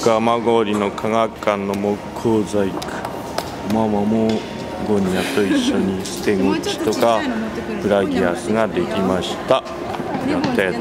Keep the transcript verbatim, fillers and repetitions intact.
蒲郡の科学館の木工細工、ママもゴニャと一緒に捨て口とかプラギアスができました。やったやった。